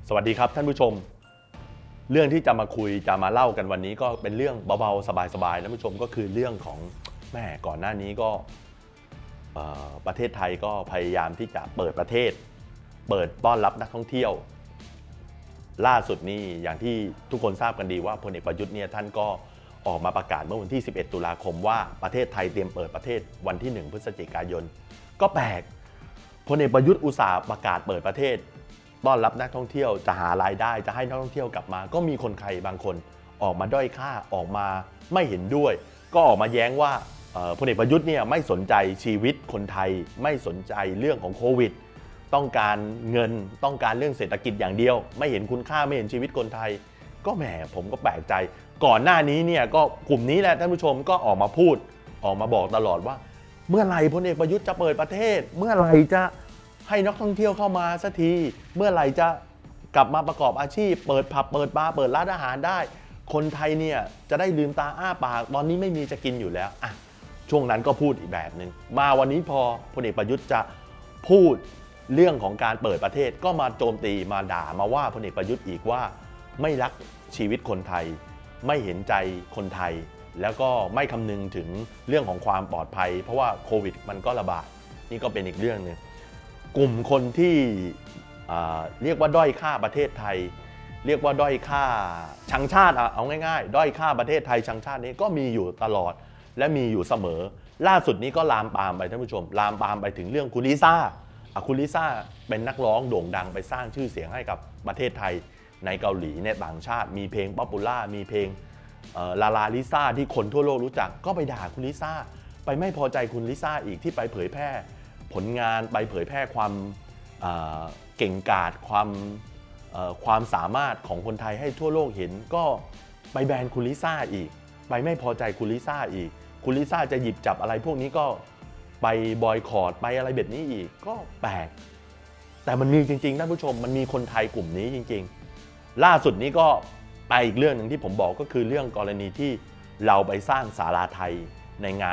สวัสดีครับท่านผู้ชมเรื่องที่จะมาคุยจะมาเล่ากันวันนี้ก็เป็นเรื่องเบาๆสบายๆท่านผู้ชมก็คือเรื่องของแม่ก่อนหน้านี้ก็ประเทศไทยก็พยายามที่จะเปิดประเทศเปิดต้อนรับนักท่องเที่ยวล่าสุดนี้อย่างที่ทุกคนทราบกันดีว่าพลเอกประยุทธ์เนี่ยท่านก็ออกมาประกาศเมื่อวันที่11ตุลาคมว่าประเทศไทยเตรียมเปิดประเทศวันที่1พฤศจิกายนก็แปลกพลเอกประยุทธ์อุตส่าห์ประกาศเปิดประเทศต้อนรับนักท่องเที่ยวจะหารายได้จะให้นักท่องเที่ยวกลับมาก็มีคนไทยบางคนออกมาด้อยค่าออกมาไม่เห็นด้วยก็ออกมาแย้งว่าพลเอกประยุทธ์เนี่ยไม่สนใจชีวิตคนไทยไม่สนใจเรื่องของโควิดต้องการเงินต้องการเรื่องเศรษฐกิจอย่างเดียวไม่เห็นคุณค่าไม่เห็นชีวิตคนไทยก็แหมผมก็แปลกใจก่อนหน้านี้เนี่ยก็กลุ่มนี้แหละท่านผู้ชมก็ออกมาพูดออกมาบอกตลอดว่าเมื่อไหร่พลเอกประยุทธ์จะเปิดประเทศเมื่อไหร่จะให้นักท่องเที่ยวเข้ามาสักทีเมื่อไหร่จะกลับมาประกอบอาชีพเปิดผับเปิดบาร์เปิดร้านอาหารได้คนไทยเนี่ยจะได้ลืมตาอ้าปากตอนนี้ไม่มีจะกินอยู่แล้วอ่ะช่วงนั้นก็พูดอีกแบบนึงมาวันนี้พอพลเอกประยุทธ์จะพูดเรื่องของการเปิดประเทศก็มาโจมตีมาด่ามาว่าพลเอกประยุทธ์อีกว่าไม่รักชีวิตคนไทยไม่เห็นใจคนไทยแล้วก็ไม่คำนึงถึงเรื่องของความปลอดภัยเพราะว่าโควิดมันก็ระบาดนี่ก็เป็นอีกเรื่องนึงกลุ่มคนที่เรียกว่าด้อยค่าประเทศไทยเรียกว่าด้อยค่าชังชาติเอาง่ายๆด้อยค่าประเทศไทยชังชาตินี้ก็มีอยู่ตลอดและมีอยู่เสมอล่าสุดนี้ก็ลามปามไปท่านผู้ชมลามปามไปถึงเรื่องคุณลิซ่าคุณลิซ่าเป็นนักร้องโด่งดังไปสร้างชื่อเสียงให้กับประเทศไทยในเกาหลีในต่างชาติมีเพลงป๊อปปูล่ามีเพลงลาลาลิซ่าที่คนทั่วโลกรู้จักก็ไปด่าคุณลิซ่าไปไม่พอใจคุณลิซ่าอีกที่ไปเผยแพร่ผลงานไปเผยแพร่ความเก่งกาจความสามารถของคนไทยให้ทั่วโลกเห็นก็ไปแบนคุณลิซ่าอีกไปไม่พอใจคุณลิซ่าอีกคุณลิซ่าจะหยิบจับอะไรพวกนี้ก็ไปบอยคอตไปอะไรแบบนี้อีกก็แปลกแต่มันมีจริงๆท่านผู้ชมมันมีคนไทยกลุ่มนี้จริงๆล่าสุดนี้ก็ไปอีกเรื่องหนึ่งที่ผมบอกก็คือเรื่องกรณีที่เราไปสร้างศาลาไทยในงาน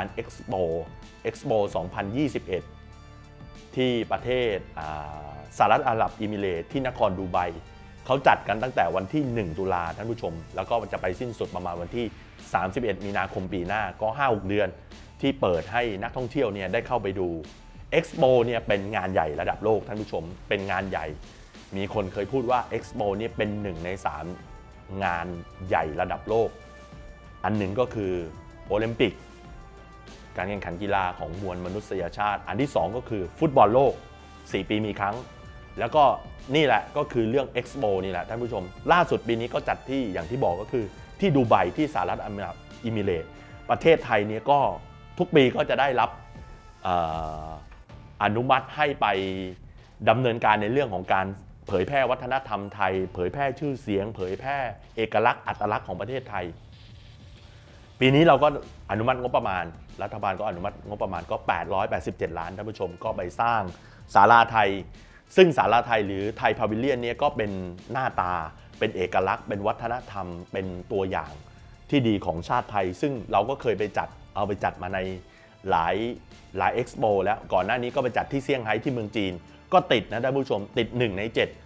Expo 2021 ที่ประเทศสหรัฐอาหรับเอมิเรตส์ที่นครดูไบเขาจัดกันตั้งแต่วันที่1ตุลาท่านผู้ชมแล้วก็จะไปสิ้นสุดประมาณวันที่31มีนาคมปีหน้าก็ 5-6 เดือนที่เปิดให้นักท่องเที่ยวเนี่ยได้เข้าไปดู Expo เนี่ยเป็นงานใหญ่ระดับโลกท่านผู้ชมเป็นงานใหญ่มีคนเคยพูดว่า Expo เนี่ยเป็น1 ใน 3งานใหญ่ระดับโลกอันหนึ่งก็คือโอลิมปิกการแข่งขันกีฬาของมวลมนุษยชาติอันที่2ก็คือฟุตบอลโลก4 ปีมีครั้งแล้วก็นี่แหละก็คือเรื่อง Expo นี่แหละท่านผู้ชมล่าสุดปีนี้ก็จัดที่อย่างที่บอกก็คือที่ดูไบที่สหรัฐอาหรับเอมิเรตส์ประเทศไทยเนี่ยก็ทุกปีก็จะได้รับอนุมัติให้ไปดำเนินการในเรื่องของการเผยแพร่วัฒนธรรมไทยเผยแพร่ชื่อเสียงเผยแพร่เอกลักษณ์อัตลักษณ์ของประเทศไทยปีนี้เราก็อนุมัติงบประมาณรัฐบาลก็อนุมัติงบประมาณก็887 ล้านท่านผู้ชมก็ไปสร้างศาลาไทยซึ่งศาลาไทยหรือไทยพาวิเลียนเนี่ยก็เป็นหน้าตาเป็นเอกลักษณ์เป็นวัฒนธรรมเป็นตัวอย่างที่ดีของชาติไทยซึ่งเราก็เคยไปจัดมาในหลายเอ็กซ์โปแล้วก่อนหน้านี้ก็ไปจัดที่เซี่ยงไฮ้ที่เมืองจีนก็ติดนะท่านผู้ชมติด1 ใน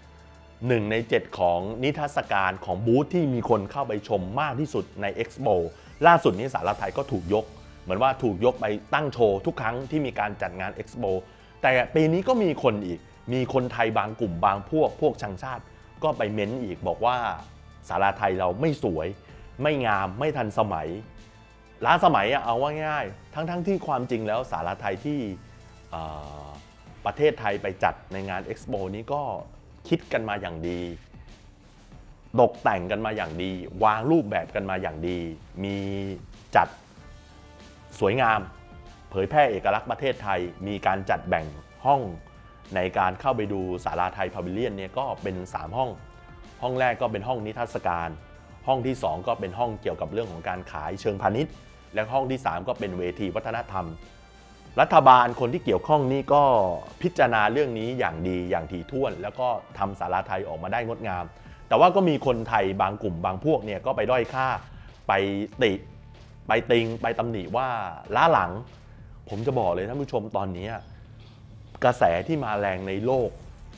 7ของนิทรรศการของบูธที่มีคนเข้าไปชมมากที่สุดในเอ็กซ์โปล่าสุดนี้ศาลาไทยก็ถูกยกเหมือนว่าถูกยกไปตั้งโชว์ทุกครั้งที่มีการจัดงานเอ็กซ์โปแต่ปีนี้ก็มีคนอีกมีคนไทยบางกลุ่มบางพวกชังชาติก็ไปเม้นอีกบอกว่าศาลาไทยเราไม่สวยไม่งามไม่ทันสมัยล้าสมัยเอาว่าง่ายทั้งที่ความจริงแล้วศาลาไทยที่ประเทศไทยไปจัดในงานเอ็กซ์โปนี้ก็คิดกันมาอย่างดีตกแต่งกันมาอย่างดีวางรูปแบบกันมาอย่างดีมีจัดสวยงามเผยแพร่เอกลักษณ์ประเทศไทยมีการจัดแบ่งห้องในการเข้าไปดูศาลาไทยพาวิเลียนเนี่ยก็เป็น3ห้องแรกก็เป็นห้องนิทรรศการห้องที่2ก็เป็นห้องเกี่ยวกับเรื่องของการขายเชิงพาณิชย์และห้องที่3ก็เป็นเวทีวัฒนธรรมรัฐบาลคนที่เกี่ยวข้องนี่ก็พิจารณาเรื่องนี้อย่างดีอย่างถี่ถ้วนแล้วก็ทำศาลาไทยออกมาได้งดงามแต่ว่าก็มีคนไทยบางกลุ่มบางพวกเนี่ยก็ไปด้อยค่าไปติไปติงไปตำหนิว่าล้าหลังผมจะบอกเลยท่านผู้ชมตอนนี้กระแสที่มาแรงในโลก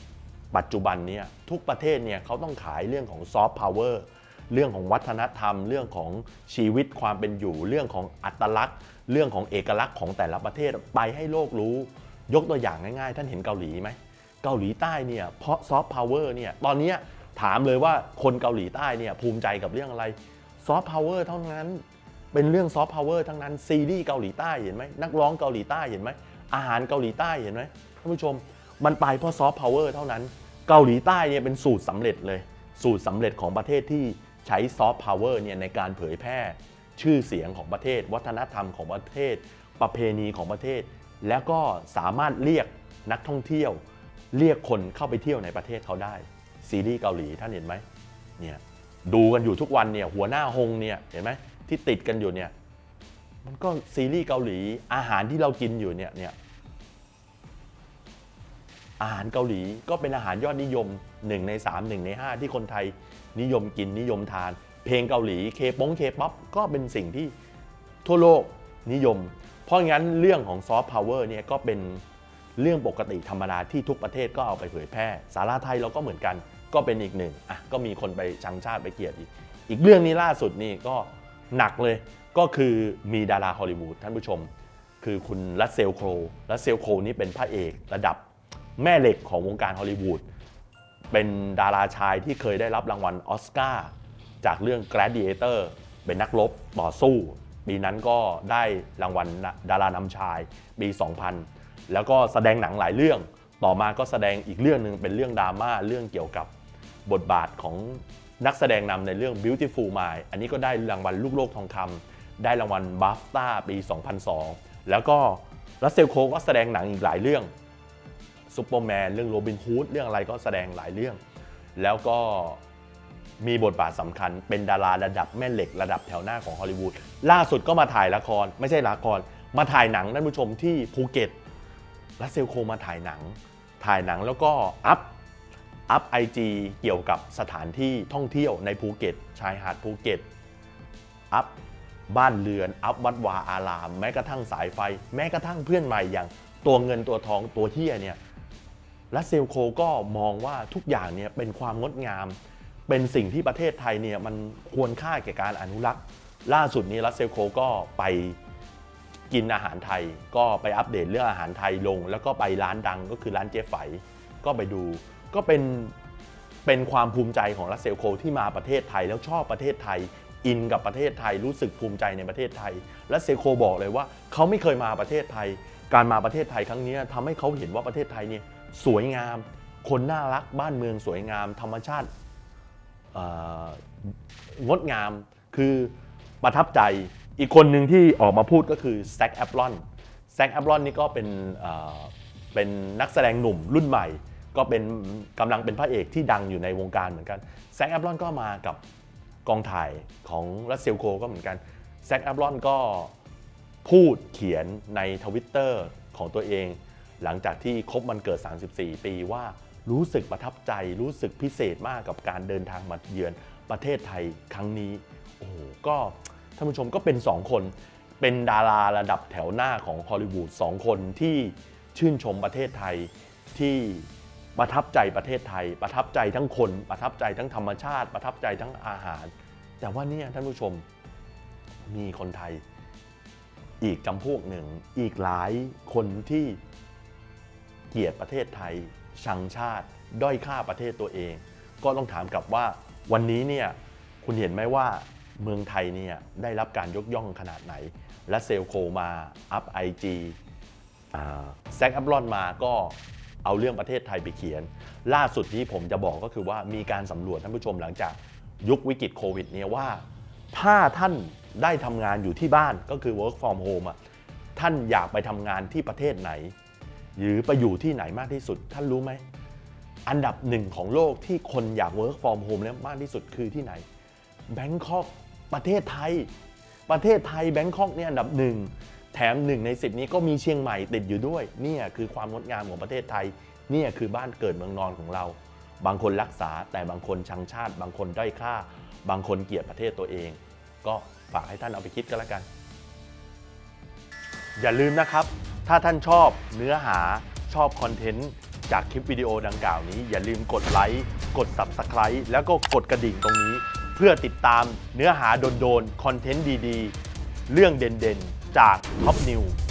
ปัจจุบันเนี่ยทุกประเทศเนี่ยเขาต้องขายเรื่องของซอฟต์พาวเวอร์เรื่องของวัฒนธรรมเรื่องของชีวิตความเป็นอยู่เรื่องของอัตลักษณ์เรื่องของเอกลักษณ์ของแต่ละประเทศไปให้โลกรู้ยกตัวอย่างง่ายๆท่านเห็นเกาหลีไหมเกาหลีใต้เนี่ยเพราะซอฟต์พาวเวอร์เนี่ยตอนนี้ถามเลยว่าคนเกาหลีใต้เนี่ยภูมิใจกับเรื่องอะไรซอฟต์พาวเวอร์เท่านั้นเป็นเรื่องซอฟต์พาวเวอร์ทั้งนั้นซีรีส์เกาหลีใต้เห็นไหมนักร้องเกาหลีใต้เห็นไหมอาหารเกาหลีใต้เห็นไหมท่านผู้ชมมันไปเพราะซอฟต์พาวเวอร์เท่านั้นเกาหลีใต้เนี่ยเป็นสูตรสำเร็จเลยสูตรสำเร็จของประเทศที่ใช้ซอฟต์พาวเวอร์เนี่ยในการเผยแพร่ชื่อเสียงของประเทศวัฒนธรรมของประเทศประเพณีของประเทศแล้วก็สามารถเรียกนักท่องเที่ยวเรียกคนเข้าไปเที่ยวในประเทศเขาได้ซีรีส์เกาหลีท่านเห็นไหมเนี่ยดูกันอยู่ทุกวันเนี่ยหัวหน้าฮงเนี่ยเห็นไหมที่ติดกันอยู่เนี่ยมันก็ซีรีส์เกาหลีอาหารที่เรากินอยู่เนี่ยอาหารเกาหลีก็เป็นอาหารยอดนิยม1 ใน 3 1 ใน 5ที่คนไทยนิยมกินนิยมทานเพลงเกาหลีเคป๊อปก็เป็นสิ่งที่ทั่วโลกนิยมเพราะงั้นเรื่องของซอฟต์พาวเวอร์เนี่ยก็เป็นเรื่องปกติธรรมดาที่ทุกประเทศก็เอาไปเผยแพร่สาราไทยเราก็เหมือนกันก็เป็นอีกหนึ่งก็มีคนไปชังชาติไปเกลียดอีกเรื่องนี้ล่าสุดนี่ก็หนักเลยก็คือมีดาราฮอลลีวูดท่านผู้ชมคือคุณรัสเซลโครนี่เป็นพระเอกระดับแม่เหล็กของวงการฮอลลีวูดเป็นดาราชายที่เคยได้รับรางวัลออสการ์จากเรื่อง Gladiator เป็นนักรบต่อสู้ปีนั้นก็ได้รางวัลดารานำชายปี 2000 แล้วก็แสดงหนังหลายเรื่องต่อมาก็แสดงอีกเรื่องหนึ่งเป็นเรื่องดราม่าเรื่องเกี่ยวกับบทบาทของนักแสดงนำในเรื่อง Beautiful Mind อันนี้ก็ได้รางวัลลูกโลกทองคำได้รางวัล BAFTA ปี 2002 แล้วก็รัสเซลโครก็แสดงหนังอีกหลายเรื่องซูเปอร์แมนเรื่องโรบินฮูดเรื่องอะไรก็แสดงหลายเรื่องแล้วก็มีบทบาทสำคัญเป็นดาราระดับแม่เหล็กระดับแถวหน้าของฮอลลีวูดล่าสุดก็มาถ่ายละครไม่ใช่ละครมาถ่ายหนังท่านผู้ชมที่ภูเก็ตรัสเซลโครมาถ่ายหนังแล้วก็อัพ IG เกี่ยวกับสถานที่ท่องเที่ยวในภูเก็ตชายหาดภูเก็ตอัพบ้านเรือนอัพวัดวาอารามแม้กระทั่งสายไฟแม้กระทั่งเพื่อนใหม่อย่างตัวเงินตัวทองตัวเหี้ยเนี่ยรัสเซลโครก็มองว่าทุกอย่างเนี่ยเป็นความงดงามเป็นสิ่งที่ประเทศไทยเนี่ยมันควรค่าแก่การอนุรักษ์ล่าสุดนี้รัสเซลโครก็ไปกินอาหารไทยก็ไปอัปเดตเรื่องอาหารไทยลงแล้วก็ไปร้านดังก็คือร้านเจ๊ไฝก็ไปดูก็เป็นความภูมิใจของรัสเซลโครที่มาประเทศไทยแล้วชอบประเทศไทยอินกับประเทศไทยรู้สึกภูมิใจในประเทศไทยรัสเซลโครบอกเลยว่าเขาไม่เคยมาประเทศไทยการมาประเทศไทยครั้งนี้ทำให้เขาเห็นว่าประเทศไทยเนี่ยสวยงามคนน่ารักบ้านเมืองสวยงามธรรมชาติงดงามคือประทับใจอีกคนหนึ่งที่ออกมาพูดก็คือแซค แอปรอนนี่ก็เป็นนักแสดงหนุ่มรุ่นใหม่ก็เป็นกำลังเป็นพระเอกที่ดังอยู่ในวงการเหมือนกันแซค แอปรอนก็มากับกองถ่ายของรัสเซลโครก็เหมือนกันแซค แอปรอนก็พูดเขียนใน Twitter ของตัวเองหลังจากที่ครบวันเกิด34 ปีว่ารู้สึกประทับใจรู้สึกพิเศษมากกับการเดินทางมาเยือนประเทศไทยครั้งนี้โอ้โหก็ท่านผู้ชมก็เป็น2คนเป็นดาราระดับแถวหน้าของฮอลลีวูด2คนที่ชื่นชมประเทศไทยที่ประทับใจประเทศไทยประทับใจทั้งคนประทับใจทั้งธรรมชาติประทับใจทั้งอาหารแต่ว่าเนี่ยท่านผู้ชมมีคนไทยอีกจำพวกหนึ่งอีกหลายคนที่เกลียดประเทศไทยชังชาติด้อยค่าประเทศตัวเองก็ต้องถามกลับว่าวันนี้เนี่ยคุณเห็นไหมว่าเมืองไทยเนี่ยได้รับการยกย่องขนาดไหนและเซลโคมาอัพ IG แซค แอปรอนมาก็เอาเรื่องประเทศไทยไปเขียนล่าสุดที่ผมจะบอกก็คือว่ามีการสำรวจท่านผู้ชมหลังจากยุควิกฤตโควิดเนี่ยว่าถ้าท่านได้ทำงานอยู่ที่บ้านก็คือ work from home ท่านอยากไปทำงานที่ประเทศไหนหรือไปอยู่ที่ไหนมากที่สุดท่านรู้ไหมอันดับ1ของโลกที่คนอยาก work from home แล้วมากที่สุดคือที่ไหนแบงคอกประเทศไทยแบงคอกเนี่ยอันดับ1แถม1 ใน 10นี้ก็มีเชียงใหม่ติดอยู่ด้วยนี่คือความงดงามของประเทศไทยนี่คือบ้านเกิดเมืองนอนของเราบางคนรักษาแต่บางคนชังชาติบางคนด้อยค่าบางคนเกลียดประเทศตัวเองก็ฝากให้ท่านเอาไปคิดกันแล้วกันอย่าลืมนะครับถ้าท่านชอบเนื้อหาชอบคอนเทนต์จากคลิปวิดีโอดังกล่าวนี้อย่าลืมกดไลค์กด Subscribe แล้วก็กดกระดิ่งตรงนี้เพื่อติดตามเนื้อหาโดนๆคอนเทนต์ดีๆเรื่องเด่นๆจากท็อปนิว